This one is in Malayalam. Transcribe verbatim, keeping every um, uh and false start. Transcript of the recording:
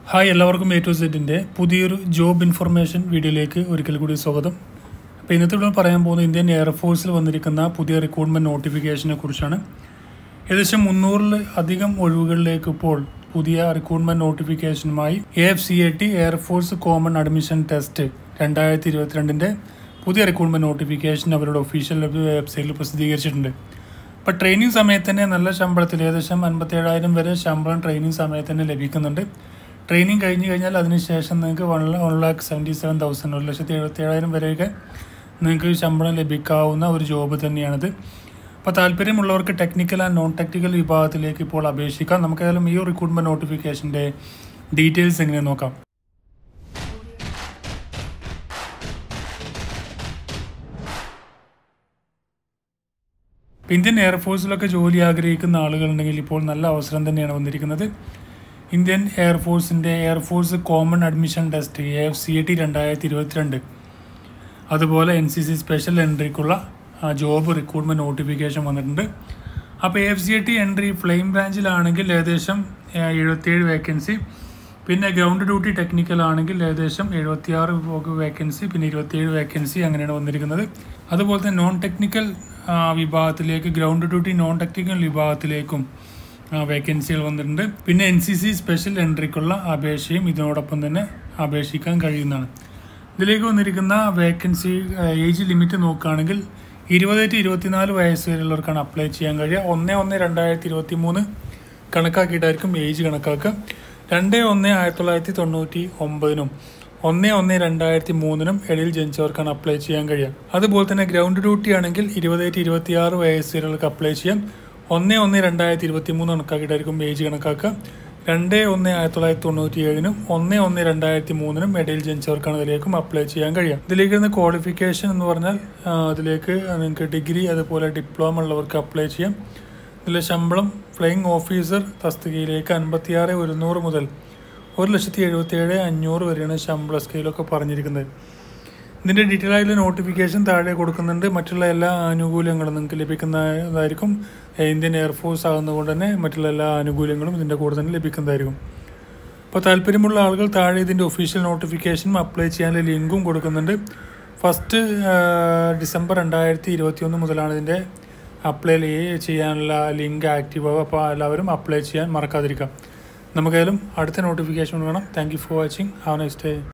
ഹായ് എല്ലാവർക്കും എ ടു സെറ്റിൻ്റെ പുതിയൊരു ജോബ് ഇൻഫർമേഷൻ വീഡിയോയിലേക്ക് ഒരിക്കൽ കൂടി സ്വാഗതം. അപ്പോൾ ഇന്നത്തെ ഇവിടെ പറയാൻ പോകുന്നത് ഇന്ത്യൻ എയർഫോഴ്സിൽ വന്നിരിക്കുന്ന പുതിയ റിക്രൂട്ട്മെൻറ്റ് നോട്ടിഫിക്കേഷനെ കുറിച്ചാണ്. ഏകദേശം മുന്നൂറിൽ അധികം ഒഴിവുകളിലേക്ക് ഇപ്പോൾ പുതിയ റിക്രൂട്ട്മെൻറ്റ് നോട്ടിഫിക്കേഷനുമായി A F C A T air force common admission test രണ്ടായിരത്തി ഇരുപത്തിരണ്ടിൻ്റെ പുതിയ റിക്രൂട്ട്മെൻറ്റ് നോട്ടിഫിക്കേഷൻ അവരുടെ ഒഫീഷ്യൽ വെബ്സൈറ്റിൽ പ്രസിദ്ധീകരിച്ചിട്ടുണ്ട്. അപ്പോൾ ട്രെയിനിങ് സമയത്ത് തന്നെ നല്ല ശമ്പളത്തിൽ ഏകദേശം അൻപത്തേഴായിരം വരെ ശമ്പളം ട്രെയിനിങ് സമയത്ത് തന്നെ ലഭിക്കുന്നുണ്ട്. ട്രെയിനിങ് കഴിഞ്ഞ് കഴിഞ്ഞാൽ അതിനുശേഷം നിങ്ങൾക്ക് one one lakh seventy seven thousand ഒരു ലക്ഷത്തി എഴുപത്തി ഏഴായിരം വരെയൊക്കെ നിങ്ങൾക്ക് ശമ്പളം ലഭിക്കാവുന്ന ഒരു ജോബ് തന്നെയാണിത്. അപ്പോൾ താല്പര്യമുള്ളവർക്ക് ടെക്നിക്കൽ ആൻഡ് നോൺ ടെക്നിക്കൽ വിഭാഗത്തിലേക്ക് ഇപ്പോൾ അപേക്ഷിക്കാം. നമുക്കേതായാലും ഈ റിക്രൂട്ട്മെൻറ്റ് നോട്ടിഫിക്കേഷൻ്റെ ഡീറ്റെയിൽസ് എങ്ങനെ നോക്കാം. ഇന്ത്യൻ എയർഫോഴ്സിലൊക്കെ ജോലി ആഗ്രഹിക്കുന്ന ആളുകളുണ്ടെങ്കിൽ ഇപ്പോൾ നല്ല അവസരം തന്നെയാണ് വന്നിരിക്കുന്നത്. ഇന്ത്യൻ എയർഫോഴ്സിൻ്റെ air force common admission test A F C A T രണ്ടായിരത്തി ഇരുപത്തിരണ്ട് അതുപോലെ എൻ സി സി സ്പെഷ്യൽ എൻട്രിക്കുള്ള ജോബ് റിക്രൂട്ട്മെൻറ്റ് നോട്ടിഫിക്കേഷൻ വന്നിട്ടുണ്ട്. അപ്പോൾ A F C A T entry flying ബ്രാഞ്ചിലാണെങ്കിൽ ഏകദേശം എഴുപത്തിയേഴ് വേക്കൻസി, പിന്നെ ഗ്രൗണ്ട് ഡ്യൂട്ടി ടെക്നിക്കൽ ആണെങ്കിൽ ഏകദേശം എഴുപത്തിയാറ് വേക്കൻസി, പിന്നെ ഇരുപത്തിയേഴ് വേക്കൻസി അങ്ങനെയാണ് വന്നിരിക്കുന്നത്. അതുപോലെ തന്നെ നോൺ ടെക്നിക്കൽ വിഭാഗത്തിലേക്ക് ഗ്രൗണ്ട് ഡ്യൂട്ടി നോൺ ടെക്നിക്കൽ വിഭാഗത്തിലേക്കും വേക്കൻസികൾ വന്നിട്ടുണ്ട്. പിന്നെ എൻ സി സി സ്പെഷ്യൽ എൻട്രിക്കുള്ള അപേക്ഷയും ഇതിനോടൊപ്പം തന്നെ അപേക്ഷിക്കാൻ കഴിയുന്നതാണ്. ഇതിലേക്ക് വന്നിരിക്കുന്ന വേക്കൻസി ഏജ് ലിമിറ്റ് നോക്കുകയാണെങ്കിൽ ഇരുപത് ടു ഇരുപത്തിനാല് വയസ്സ് വരെയുള്ളവർക്കാണ് അപ്ലൈ ചെയ്യാൻ കഴിയുക. ഒന്ന് ഒന്ന് രണ്ടായിരത്തി ഇരുപത്തി മൂന്ന് കണക്കാക്കിയിട്ടായിരിക്കും ഏജ് കണക്കാക്കുക. രണ്ട് ഒന്ന് ആയിരത്തി തൊള്ളായിരത്തി തൊണ്ണൂറ്റി ഒമ്പതിനും ഒന്ന് ഒന്ന് രണ്ടായിരത്തി മൂന്നിനും ഇടയിൽ ജനിച്ചവർക്കാണ് അപ്ലൈ ചെയ്യാൻ കഴിയുക. അതുപോലെ തന്നെ ഗ്രൗണ്ട് ഡ്യൂട്ടി ആണെങ്കിൽ ഇരുപത് ടു ഇരുപത്തി ആറ് വയസ്സ് വരെയുള്ളവർക്ക് അപ്ലൈ ചെയ്യാം. ഒന്ന് ഒന്ന് രണ്ടായിരത്തി ഇരുപത്തി മൂന്ന് കണക്കാക്കിയിട്ടായിരിക്കും ഏജ് കണക്കാക്കുക. രണ്ട് ഒന്ന് ആയിരത്തി തൊള്ളായിരത്തി തൊണ്ണൂറ്റി ഏഴിനും ഒന്ന് ഒന്ന് രണ്ടായിരത്തി മൂന്നിനും ഇടയിൽ ജനിച്ചവർക്കാണ് ഇതിലേക്കും അപ്ലൈ ചെയ്യാൻ കഴിയുക. ഇതിലേക്ക് വരുന്ന ക്വാളിഫിക്കേഷൻ എന്ന് പറഞ്ഞാൽ അതിലേക്ക് നിങ്ങൾക്ക് ഡിഗ്രി അതുപോലെ ഡിപ്ലോമ ഉള്ളവർക്ക് അപ്ലൈ ചെയ്യാം. ഇതിലെ ശമ്പളം ഫ്ലൈയിങ് ഓഫീസർ തസ്തികയിലേക്ക് അൻപത്തിയാറ് ഒരുന്നൂറ് മുതൽ ഒരു ലക്ഷത്തി എഴുപത്തി ഏഴ് അഞ്ഞൂറ് വരെയാണ് ശമ്പള സ്കെയിലൊക്കെ പറഞ്ഞിരിക്കുന്നത്. ഇതിൻ്റെ ഡീറ്റെയിൽ ആയിട്ടുള്ള നോട്ടിഫിക്കേഷൻ താഴെ കൊടുക്കുന്നുണ്ട്. മറ്റുള്ള എല്ലാ ആനുകൂല്യങ്ങളും നിങ്ങൾക്ക് ലഭിക്കുന്നതായിരിക്കും. ഇന്ത്യൻ എയർഫോഴ്സ് ആകുന്നതുകൊണ്ട് തന്നെ മറ്റുള്ള എല്ലാ ആനുകൂല്യങ്ങളും ഇതിൻ്റെ കൂടെ തന്നെ ലഭിക്കുന്നതായിരിക്കും. അപ്പോൾ താല്പര്യമുള്ള ആളുകൾ താഴെ ഇതിൻ്റെ ഒഫീഷ്യൽ നോട്ടിഫിക്കേഷനും അപ്ലൈ ചെയ്യാനുള്ള ലിങ്കും കൊടുക്കുന്നുണ്ട്. ഫസ്റ്റ് ഡിസംബർ രണ്ടായിരത്തി ഇരുപത്തി ഒന്ന് മുതലാണ് ഇതിൻ്റെ അപ്ലൈ ചെയ്യാനുള്ള ലിങ്ക് ആക്റ്റീവ് ആവുക. അപ്പോൾ എല്ലാവരും അപ്ലൈ ചെയ്യാൻ മറക്കാതിരിക്കാം. നമുക്കായാലും അടുത്ത നോട്ടിഫിക്കേഷൻ വേണം. Thank you for watching. Have a nice day.